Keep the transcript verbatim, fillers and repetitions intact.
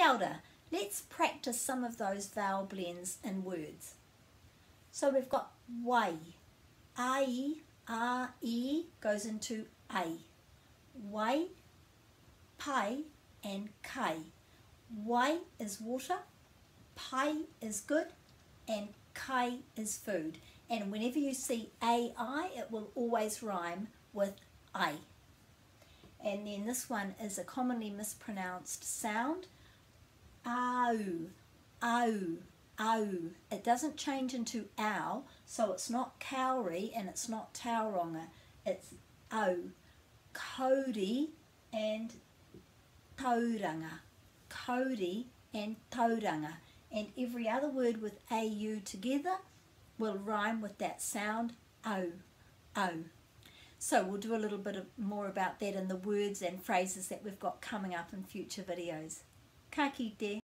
Kia ora. Let's practice some of those vowel blends in words. So we've got wai. Ai, a, e goes into a. Wai, pai and kai. Wai is water, pai is good, and kai is food. And whenever you see ai, it will always rhyme with I. And then this one is a commonly mispronounced sound. Au, au, au. It doesn't change into ow, so it's not kauri and it's not tauranga. It's au. Kauri and tauranga. Kauri and tauranga. And every other word with au together will rhyme with that sound, au, au. So we'll do a little bit of more about that in the words and phrases that we've got coming up in future videos. Ka kite.